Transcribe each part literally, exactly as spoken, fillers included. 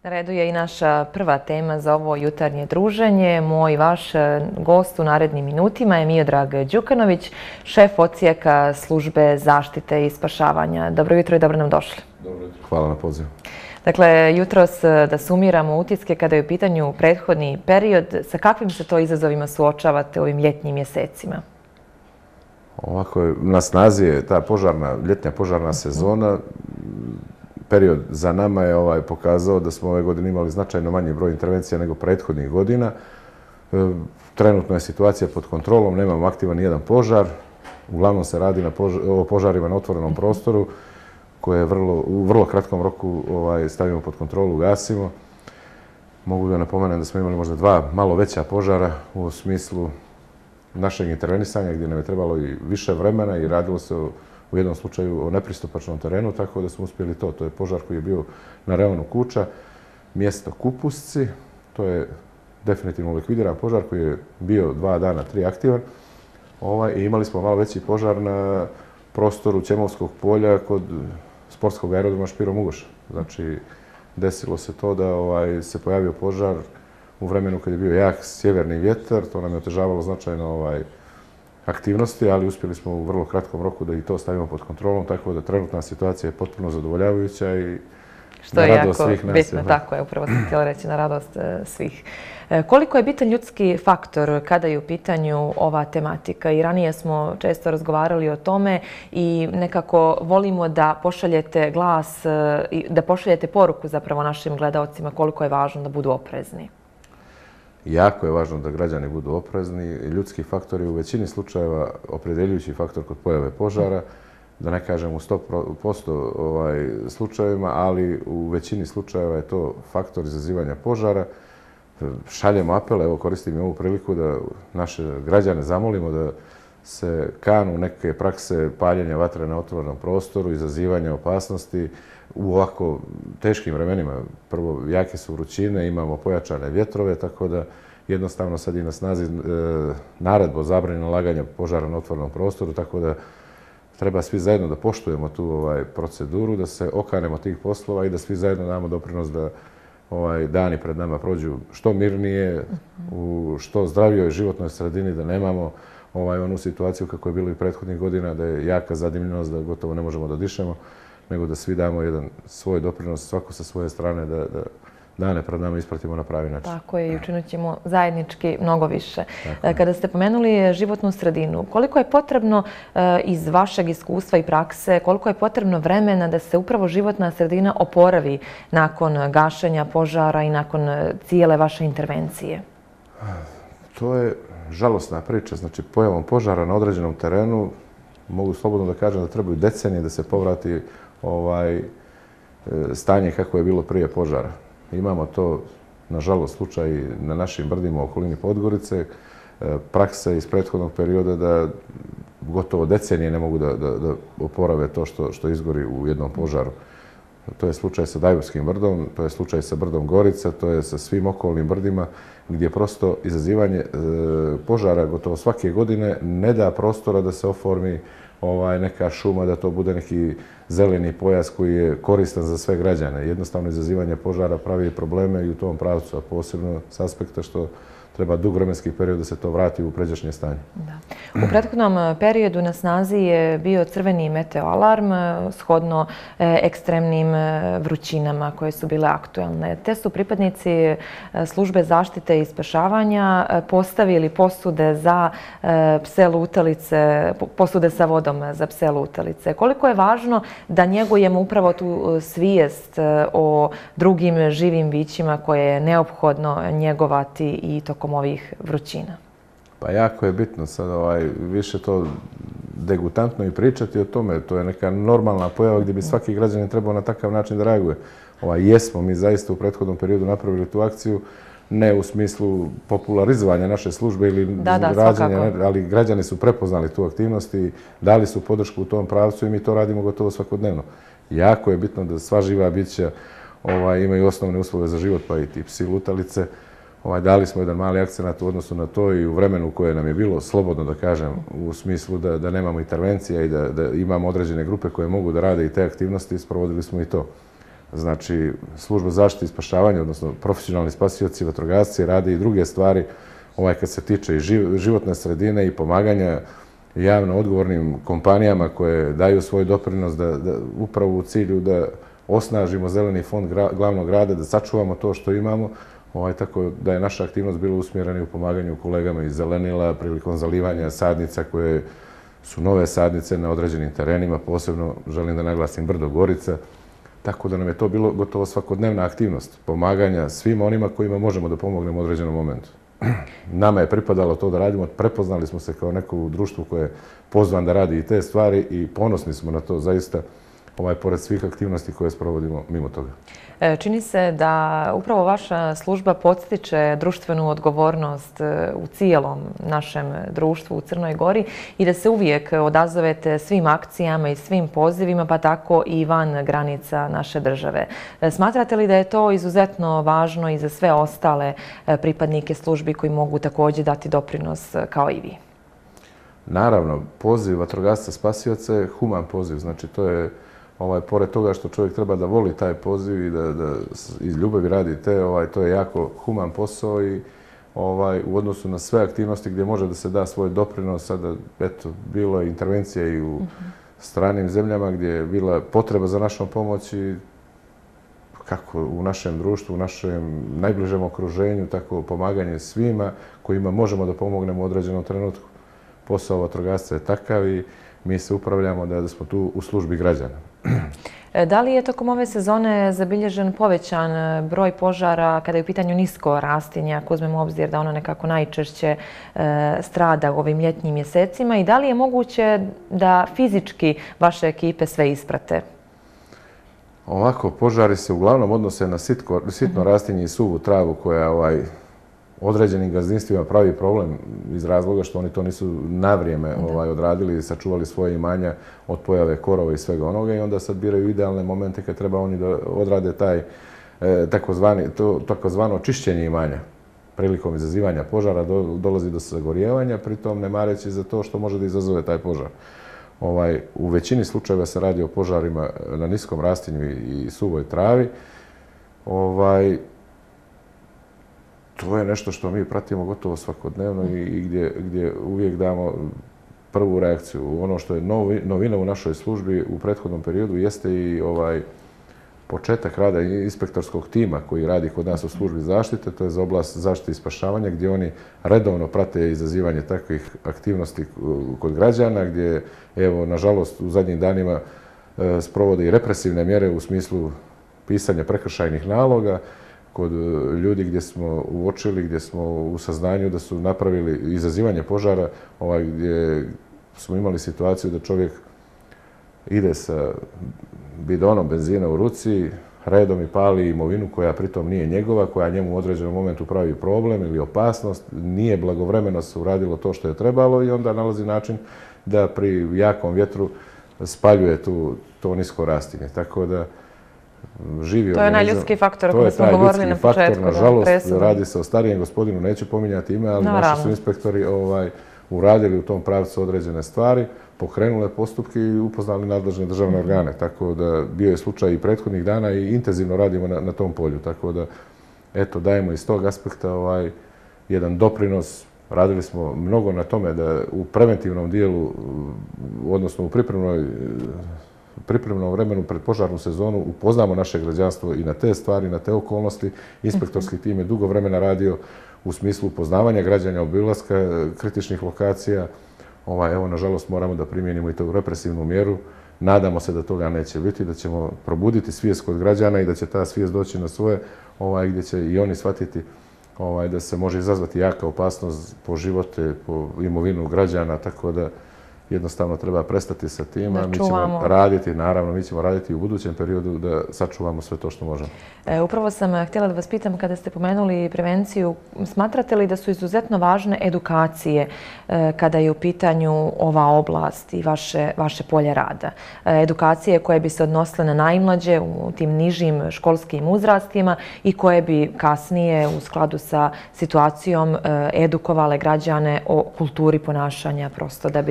Na redu je i naša prva tema za ovo jutarnje druženje. Moj vaš gost u narednim minutima je Miodrag Đukanović, šef odsjeka službe zaštite i spašavanja. Dobro jutro i dobro nam došli. Dobro jutro. Hvala na pozivu. Dakle, jutros da sumiramo utiske kada je u pitanju prethodni period. Sa kakvim se to izazovima suočavate u ovim ljetnjim mjesecima? Ovako je, na snazi je ta požarna, ljetnja požarna sezona. Period za nama je ovaj pokazao da smo ove godine imali značajno manji broj intervencija nego prethodnih godina. Trenutno je situacija pod kontrolom, nemamo aktivan nijedan požar. Uglavnom se radi na požar, o požarima na otvorenom prostoru koje vrlo, u vrlo kratkom roku ovaj, stavimo pod kontrolu, gasimo. Mogu da napomenem da smo imali možda dva malo veća požara u smislu našeg intervenisanja gdje nam je trebalo i više vremena i radilo se o, u jednom slučaju o nepristupačnom terenu, tako da smo uspjeli to. To je požar koji je bio na rejonu Kuča, mjesto Kupusci. To je definitivno likvidiran požar koji je bio dva dana, tri aktivan. Ovaj, I imali smo malo veći požar na prostoru Ćemovskog polja kod sportskog aerodroma Špiro Mugoš. Znači, desilo se to da ovaj, se pojavio požar u vremenu kad je bio jak sjeverni vjetar. To nam je otežavalo značajno ovaj, aktivnosti, ali uspjeli smo u vrlo kratkom roku da i to stavimo pod kontrolom, tako da trenutna situacija je potpuno zadovoljavajuća i što je jako bitno, tako je, upravo sam htjela reći, na radost svih. Koliko je bitan ljudski faktor kada je u pitanju ova tematika? I ranije smo često razgovarali o tome i nekako volimo da pošaljete glas, da pošaljete poruku zapravo našim gledaocima koliko je važno da budu oprezni. Jako je važno da građani budu oprezni. Ljudski faktor je u većini slučajeva opredjeljujući faktor kod pojave požara, da ne kažem u sto posto ovaj, slučajevima, ali u većini slučajeva je to faktor izazivanja požara. Šaljemo apele, evo koristim i ovu priliku da naše građane zamolimo da se kanu neke prakse paljenja vatre na otvorenom prostoru, izazivanja opasnosti u ovako teškim vremenima. Prvo, jake su vrućine, imamo pojačane vjetrove, tako da jednostavno sad je na snazi e, naredba o zabrani nalaganja požara na otvorenom prostoru, tako da treba svi zajedno da poštujemo tu ovaj, proceduru, da se okanemo tih poslova i da svi zajedno damo doprinos da ovaj, dani pred nama prođu što mirnije, u što zdravijoj životnoj sredini, da nemamo ovaj, onu situaciju kako je bilo i prethodnih godina, da je jaka zadimljenost, da gotovo ne možemo da dišemo, nego da svi damo jedan svoj doprinos, svako sa svoje strane, da, da dane pred nama ispratimo na pravi način. Tako je, i učinit ćemo zajednički mnogo više. Tako. Kada ste pomenuli životnu sredinu, koliko je potrebno iz vašeg iskustva i prakse, koliko je potrebno vremena da se upravo životna sredina oporavi nakon gašenja požara i nakon cijele vaše intervencije? To je žalosna priča. Znači, pojavom požara na određenom terenu mogu slobodno da kažem da trebaju decenije da se povrati ovaj, stanje kako je bilo prije požara. Imamo to, nažalost, slučaj na našim brdima u okolini Podgorice, prakse iz prethodnog perioda da gotovo decenije ne mogu da, da, da oporave to što, što izgori u jednom požaru. To je slučaj sa Dajovskim brdom, to je slučaj sa brdom Gorica, to je sa svim okolnim brdima gdje prosto izazivanje e, požara gotovo svake godine ne da prostora da se oformi ovaj, neka šuma, da to bude neki zeleni pojas koji je koristan za sve građane. Jednostavno izazivanje požara pravi probleme i u tom pravcu, a posebno s aspekta što treba dug vremenski period da se to vrati u pređašnje stanje. Da. U prethodnom periodu na snazi je bio crveni meteoalarm shodno ekstremnim vrućinama koje su bile aktuelne. Te su pripadnici službe zaštite i spašavanja postavili posude za pse lutalice, posude sa vodom za pse lutalice. Koliko je važno da njegujemo upravo tu svijest o drugim živim bićima koje je neophodno njegovati i tokom ovih vrućina? Pa jako je bitno sad ovaj, više to degutantno i pričati o tome. To je neka normalna pojava gdje bi svaki građanin trebao na takav način da reaguje. Ovaj, jesmo mi zaista u prethodnom periodu napravili tu akciju, ne u smislu popularizovanja naše službe ili da, da, rađenja, ali građani su prepoznali tu aktivnost i dali su podršku u tom pravcu i mi to radimo gotovo svakodnevno. Jako je bitno da sva živa bića ovaj, imaju osnovne uslove za život, pa i ti psi lutalice. Ovaj, dali smo jedan mali akcenat u odnosu na to i u vremenu koje nam je bilo slobodno, da kažem, u smislu da, da nemamo intervencija i da, da imamo određene grupe koje mogu da rade i te aktivnosti, sprovodili smo i to. Znači, služba zaštite i spašavanja, odnosno profesionalni spasioci, vatrogasci, rade i druge stvari ovaj, kad se tiče i životne sredine i pomaganja javno odgovornim kompanijama koje daju svoj doprinos da, da upravo u cilju da osnažimo zeleni fond gra, glavnog grada, da sačuvamo to što imamo. Ovaj, tako da je naša aktivnost bila usmjerena u pomaganju kolegama iz Zelenila prilikom zalivanja sadnica koje su nove sadnice na određenim terenima, posebno želim da naglasim Brdo Gorica. Tako da nam je to bilo gotovo svakodnevna aktivnost pomaganja svima onima kojima možemo da pomognemo u određenom momentu. Nama je pripadalo to da radimo, prepoznali smo se kao neko u društvu koje je pozvan da radi i te stvari i ponosni smo na to zaista, ovaj, pored svih aktivnosti koje sprovodimo mimo toga. Čini se da upravo vaša služba podstiče društvenu odgovornost u cijelom našem društvu u Crnoj Gori i da se uvijek odazovete svim akcijama i svim pozivima, pa tako i van granica naše države. Smatrate li da je to izuzetno važno i za sve ostale pripadnike službi koji mogu također dati doprinos kao i vi? Naravno, poziv vatrogasca spasioca je human poziv, znači to je Ovaj, pored toga što čovjek treba da voli taj poziv i da, da iz ljubavi radi te, ovaj, to je jako human posao i ovaj, u odnosu na sve aktivnosti gdje može da se da svoj doprinos, sada eto, bilo je intervencija i u stranim zemljama gdje je bila potreba za našom pomoći, kako u našem društvu, u našem najbližem okruženju, tako pomaganje svima kojima možemo da pomognemo u određenom trenutku. Posao vatrogasca je takav i mi se upravljamo da smo tu u službi građana. Da li je tokom ove sezone zabilježen povećan broj požara kada je u pitanju nisko rastinje, ako uzmemo obzir da ono nekako najčešće strada u ovim ljetnjim mjesecima i da li je moguće da fizički vaše ekipe sve isprate? Ovako, požari se uglavnom odnose na sitko, sitno rastinje i suvu travu koja ovaj, određenim gazdinstvima pravi problem iz razloga što oni to nisu na vrijeme ovaj, odradili i sačuvali svoje imanja od pojave korova i svega onoga i onda sad biraju idealne momente kad treba oni da odrade taj e, takozvani, to, takozvano čišćenje imanja. Prilikom izazivanja požara do, dolazi do sagorijevanja, pritom ne mareći za to što može da izazove taj požar. Ovaj, u većini slučajeva se radi o požarima na niskom rastinju i, i suvoj travi. Ovaj, To je nešto što mi pratimo gotovo svakodnevno i gdje, gdje uvijek damo prvu reakciju. Ono što je novi, novina u našoj službi u prethodnom periodu jeste i ovaj početak rada inspektorskog tima koji radi kod nas u službi zaštite, to je za oblast zaštite i spašavanja, gdje oni redovno prate izazivanje takvih aktivnosti kod građana, gdje, evo, nažalost, u zadnjim danima e, sprovode i represivne mjere u smislu pisanja prekršajnih naloga kod ljudi gdje smo uočili, gdje smo u saznanju da su napravili izazivanje požara, ovaj, gdje smo imali situaciju da čovjek ide sa bidonom benzina u ruci, redom i pali imovinu koja pritom nije njegova, koja njemu u određenom momentu pravi problem ili opasnost, nije blagovremeno se uradilo to što je trebalo i onda nalazi način da pri jakom vjetru spaljuje tu, to nisko rastinje. Tako da živi to je onaj ljudski faktor o kojem smo govorili na početku. Nažalost, radi se o starijem gospodinu, neću pominjati ime, ali naši su inspektori ovaj, uradili u tom pravcu određene stvari, pokrenule postupke i upoznali nadležne državne organe. Tako da bio je slučaj i prethodnih dana i intenzivno radimo na, na tom polju. Tako da, eto, dajemo iz tog aspekta ovaj, jedan doprinos. Radili smo mnogo na tome da u preventivnom dijelu, odnosno u pripremnoj pripremnom vremenu pred požarnu sezonu upoznamo naše građanstvo i na te stvari, na te okolnosti. Inspektorski tim je dugo vremena radio u smislu upoznavanja građana, obilaska kritičnih lokacija. Ovaj, evo, nažalost, moramo da primijenimo i tu represivnu mjeru. Nadamo se da toga neće biti, da ćemo probuditi svijest kod građana i da će ta svijest doći na svoje, ovaj, gdje će i oni shvatiti ovaj, da se može izazvati jaka opasnost po živote, po imovinu građana, tako da jednostavno treba prestati sa tim, a mi ćemo raditi, naravno, mi ćemo raditi u budućem periodu da sačuvamo sve to što možemo. E, upravo sam htjela da vas pitam, kada ste pomenuli prevenciju, smatrate li da su izuzetno važne edukacije e, kada je u pitanju ova oblast i vaše, vaše polje rada? E, edukacije koje bi se odnosile na najmlađe u tim nižim školskim uzrastima i koje bi kasnije u skladu sa situacijom e, edukovale građane o kulturi ponašanja, prosto da bi se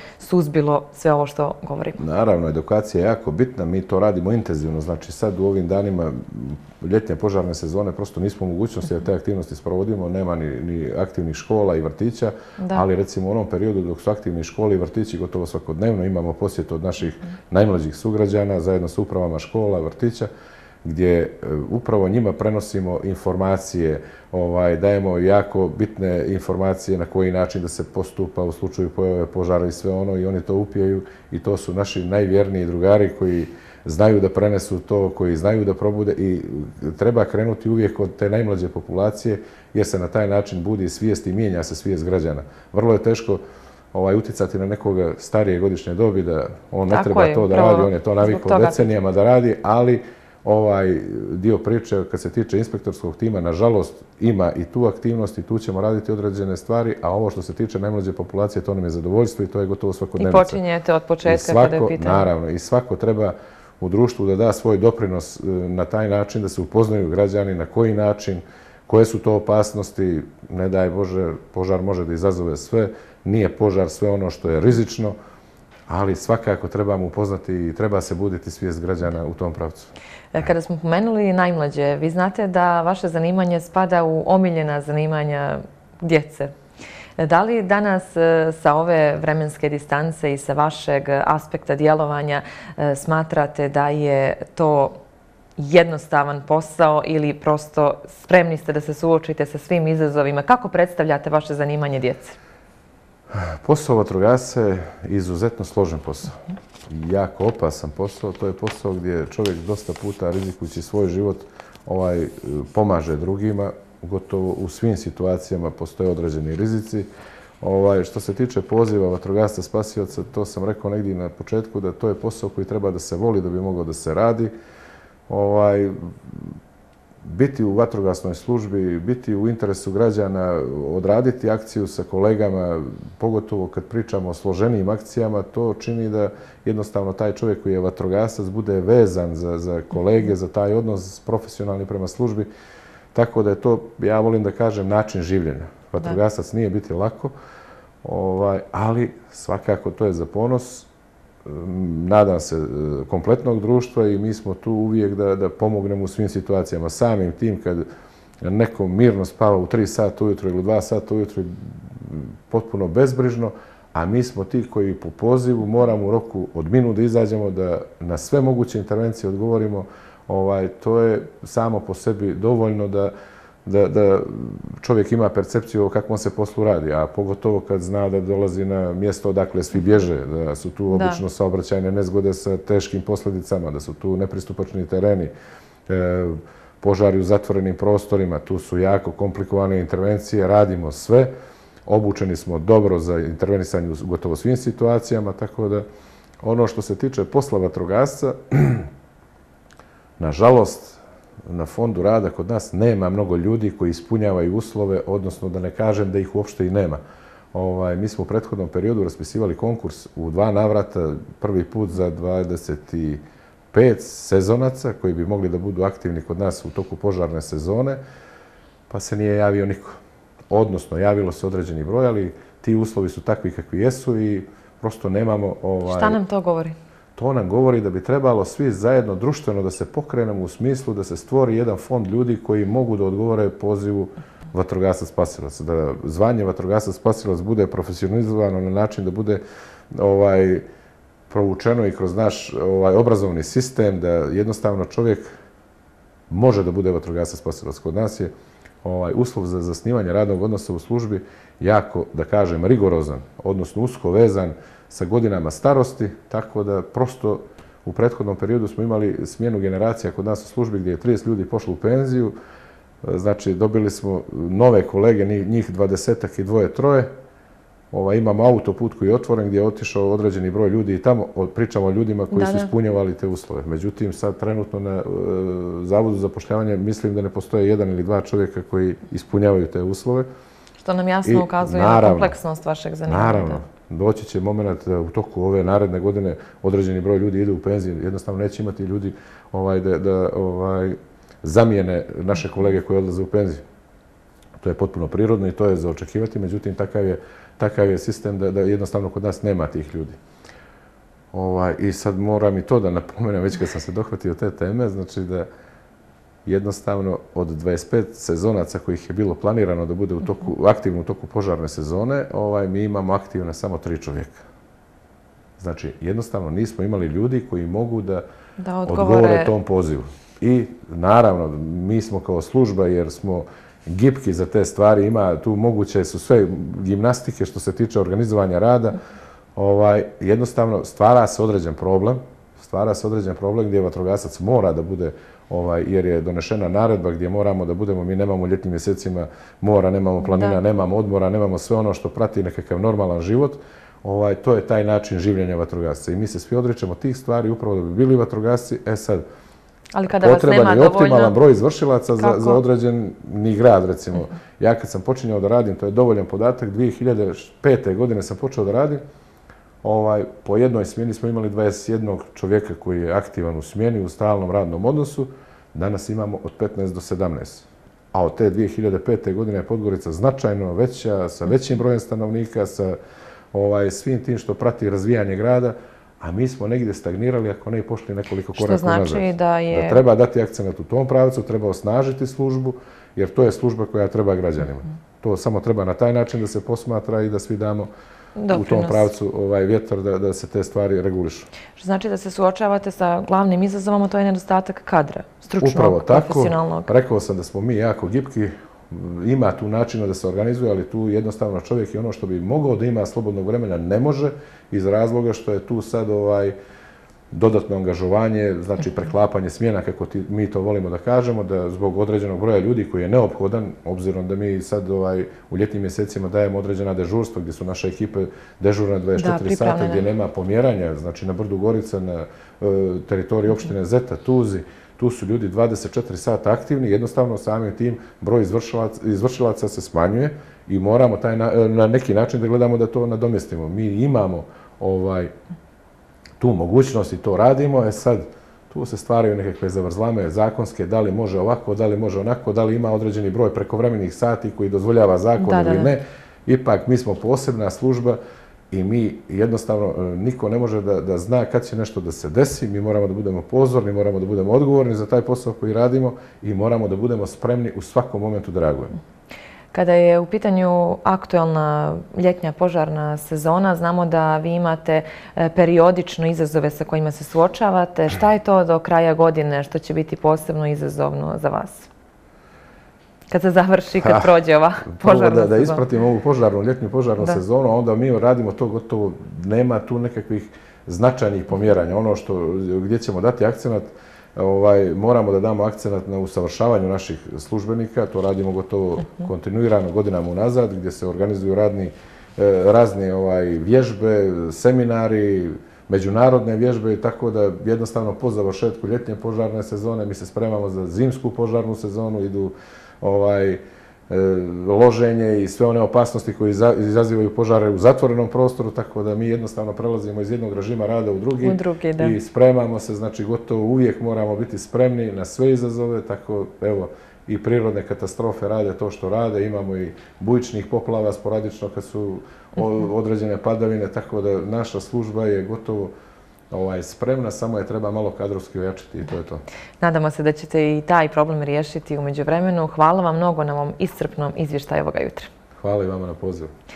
suzbilo sve ovo što govorimo? Naravno, edukacija je jako bitna, mi to radimo intenzivno, znači sad u ovim danima ljetne požarne sezone prosto nismo u mogućnosti da te aktivnosti sprovodimo, nema ni, ni aktivnih škola i vrtića, da. Ali recimo u onom periodu dok su aktivni škole i vrtići gotovo svakodnevno imamo posjetu od naših mm. najmlađih sugrađana zajedno s upravama škola, vrtića, gdje upravo njima prenosimo informacije, ovaj, dajemo jako bitne informacije na koji način da se postupa u slučaju pojave požara i sve ono i oni to upijaju i to su naši najvjerniji drugari koji znaju da prenesu to, koji znaju da probude i treba krenuti uvijek od te najmlađe populacije jer se na taj način budi svijest i mijenja se svijest građana. Vrlo je teško ovaj, uticati na nekoga starije godišnje dobi da on ne Tako treba je, to da radi, on je to navikao decenijama da radi, ali ovaj dio priče kad se tiče inspektorskog tima, nažalost, ima i tu aktivnost i tu ćemo raditi određene stvari, a ovo što se tiče najmlađe populacije, to nam je zadovoljstvo i to je gotovo svakodnevnica. I počinjete od početka kada je pitanje. Naravno, i svako treba u društvu da da svoj doprinos na taj način, da se upoznaju građani na koji način, koje su to opasnosti, ne daj Bože, požar može da izazove sve, nije požar sve ono što je rizično, ali svakako trebamo upoznati i treba se buditi svijest građana u tom pravcu. Kada smo pomenuli najmlađe, vi znate da vaše zanimanje spada u omiljena zanimanja djece. Da li danas sa ove vremenske distance i sa vašeg aspekta djelovanja smatrate da je to jednostavan posao ili prosto spremni ste da se suočite sa svim izazovima? Kako predstavljate vaše zanimanje djece? Posao vatrogasca je izuzetno složen posao. Jako opasan posao. To je posao gdje čovjek dosta puta rizikujući svoj život ovaj, pomaže drugima. Gotovo u svim situacijama postoje određeni rizici. Ovaj, što se tiče poziva vatrogasca spasioca, to sam rekao negdje na početku da to je posao koji treba da se voli da bi mogao da se radi. Ovaj, biti u vatrogasnoj službi, biti u interesu građana, odraditi akciju sa kolegama, pogotovo kad pričamo o složenijim akcijama, to čini da jednostavno taj čovjek koji je vatrogasac bude vezan za, za kolege, za taj odnos profesionalni prema službi. Tako da je to, ja volim da kažem, način življenja. Vatrogasac nije biti lako, ovaj, ali svakako to je za ponos. Nadam se, kompletnog društva i mi smo tu uvijek da, da pomognemo u svim situacijama. Samim tim kad neko mirno spava u tri sata ujutro ili dva sata ujutro potpuno bezbrižno, a mi smo ti koji po pozivu moramo u roku od minut da izađemo da na sve moguće intervencije odgovorimo. Ovaj, to je samo po sebi dovoljno da Da, da čovjek ima percepciju o kakvom se poslu radi, a pogotovo kad zna da dolazi na mjesto odakle svi bježe, da su tu obično saobraćajne nezgode sa teškim posljedicama, da su tu nepristupačni tereni, e, požari u zatvorenim prostorima, tu su jako komplikovane intervencije, radimo sve, obučeni smo dobro za intervenisanje u gotovo svim situacijama, tako da ono što se tiče posla vatrogasca, nažalost, na fondu rada kod nas nema mnogo ljudi koji ispunjavaju uslove, odnosno da ne kažem da ih uopšte i nema. Ovaj, mi smo u prethodnom periodu raspisivali konkurs u dva navrata, prvi put za dvadeset pet sezonaca koji bi mogli da budu aktivni kod nas u toku požarne sezone, pa se nije javio niko. Odnosno, javilo se određeni broj, ali ti uslovi su takvi kakvi jesu i prosto nemamo... Ovaj, Šta nam to govori? To nam govori da bi trebalo svi zajedno društveno da se pokrenemo u smislu da se stvori jedan fond ljudi koji mogu da odgovore pozivu vatrogasac spasilac. Da zvanje vatrogasac spasilac bude profesionalizovano na način da bude ovaj, provučeno i kroz naš ovaj, obrazovni sistem, da jednostavno čovjek može da bude vatrogasac spasilac. Kod nas je ovaj, uslov za zasnivanje radnog odnosa u službi jako, da kažem, rigorozan, odnosno usko vezan sa godinama starosti, tako da prosto u prethodnom periodu smo imali smjenu generacija kod nas u službi gdje je trideset ljudi pošlo u penziju, znači dobili smo nove kolege, njih dvadesetak i dvoje, troje. Ovaj, imamo autoput koji je otvoren gdje je otišao određeni broj ljudi i tamo pričamo o ljudima koji da, su ispunjavali te uslove. Međutim, sad trenutno na uh, Zavodu za zapošljavanje mislim da ne postoje jedan ili dva čovjeka koji ispunjavaju te uslove. Što nam jasno I, ukazuje naravno, na kompleksnost vašeg zanimanja. Naravno. Doći će moment da u toku ove naredne godine određeni broj ljudi ide u penziju. Jednostavno neće imati ljudi ovaj, da, da ovaj, zamijene naše kolege koji odlaze u penziju. To je potpuno prirodno i to je za očekivati, međutim, takav je, takav je sistem da, da jednostavno kod nas nema tih ljudi. Ovaj, I sad moram i to da napomenem, već kad sam se dohvatio te teme, znači da jednostavno od dvadeset pet sezonaca kojih je bilo planirano da bude u toku, aktivno u toku požarne sezone, ovaj, mi imamo aktivne samo tri čovjeka. Znači, jednostavno nismo imali ljudi koji mogu da, da odgovore... odgovore tom pozivu. I naravno, mi smo kao služba, jer smo gipki za te stvari, ima tu moguće su sve gimnastike što se tiče organizovanja rada, ovaj, jednostavno stvara se određen problem, stvara se određen problem gdje vatrogasac mora da bude, ovaj, jer je donešena naredba gdje moramo da budemo, mi nemamo u ljetnim mjesecima mora, nemamo planina, da. nemamo odmora, nemamo sve ono što prati nekakav normalan život. Ovaj, to je taj način življenja vatrogasca. I mi se svi odričemo tih stvari upravo da bi bili vatrogasci. E sad, ali kada potreban vas nema je optimalan dovoljno... broj izvršilaca za, za određeni grad, recimo. Mm. Ja kad sam počinjao da radim, to je dovoljan podatak, dvije hiljade pete. godine sam počeo da radim, ovaj, po jednoj smjeni smo imali dvadeset jedan čovjeka koji je aktivan u smjeni, u stalnom radnom odnosu. Danas imamo od petnaest do sedamnaest. A od te dvije hiljade pete. godine je Podgorica značajno veća, sa većim brojem stanovnika, sa ovaj, svim tim što prati razvijanje grada, a mi smo negdje stagnirali ako ne i pošli nekoliko koraka nazad. Što znači da je... Da treba dati akcent u tom pravcu, treba osnažiti službu, jer to je služba koja treba građanima. To samo treba na taj način da se posmatra i da svi damo doprinos u tom pravcu ovaj, vjetar da, da se te stvari regulišu. Što znači da se suočavate sa glavnim izazovom, a to je nedostatak kadra, stručnog, upravo tako, profesionalnog. Rekao sam da smo mi jako gipki, ima tu načina da se organizuje, ali tu jednostavno čovjek je ono što bi mogao da ima slobodnog vremena ne može iz razloga što je tu sad ovaj dodatno angažovanje, znači preklapanje smjena, kako ti, mi to volimo da kažemo, da zbog određenog broja ljudi koji je neophodan, obzirom da mi sad ovaj, u ljetnim mjesecima dajemo određena dežurstva gdje su naše ekipe dežurne dvadeset četiri sata, gdje nema pomjeranja, znači na Brdu Gorica, na e, teritoriji opštine Zeta, Tuzi, tu su ljudi dvadeset četiri sata aktivni, jednostavno samim tim broj izvršilaca, izvršilaca se smanjuje i moramo taj na, na neki način da gledamo da to nadomjestimo. Mi imamo ovaj, tu mogućnost i to radimo, e sad tu se stvaraju nekakve zavrzlame zakonske, da li može ovako, da li može onako, da li ima određeni broj prekovremenih sati koji dozvoljava zakon da, ili da, ne. Ipak mi smo posebna služba i mi jednostavno, niko ne može da, da zna kad će nešto da se desi, mi moramo da budemo pozorni, moramo da budemo odgovorni za taj posao koji radimo i moramo da budemo spremni u svakom momentu da reagujemo. Kada je u pitanju aktualna ljetnja požarna sezona, znamo da vi imate periodično izazove sa kojima se suočavate. Šta je to do kraja godine što će biti posebno izazovno za vas? Kad se završi, kad prođe ova požarna da, sezona. Da ispratimo ovu požarnu, ljetnju požarnu da. sezonu, onda mi radimo to gotovo, nema tu nekakvih značajnih pomjeranja. Ono što, gdje ćemo dati akcenat, ovaj, moramo da damo akcenat na usavršavanju naših službenika, to radimo gotovo uh-huh. kontinuirano godinama unazad, gdje se organizuju radni, razne ovaj, vježbe, seminari, međunarodne vježbe, tako da jednostavno po završetku ljetnje požarne sezone mi se spremamo za zimsku požarnu sezonu, idu ovaj, loženje i sve one opasnosti koje izazivaju požare u zatvorenom prostoru, tako da mi jednostavno prelazimo iz jednog režima rada u drugi, u drugi da. i spremamo se, znači gotovo uvijek moramo biti spremni na sve izazove, tako evo i prirodne katastrofe rade to što rade, imamo i bujičnih poplava sporadično kad su određene padavine, tako da naša služba je gotovo ovaj, spremna, samo je treba malo kadrovski ojačiti i to je to. Nadamo se da ćete i taj problem riješiti u međuvremenu. Hvala vam mnogo na ovom iscrpnom izvještaju ovoga jutra. Hvala i vama na pozivu.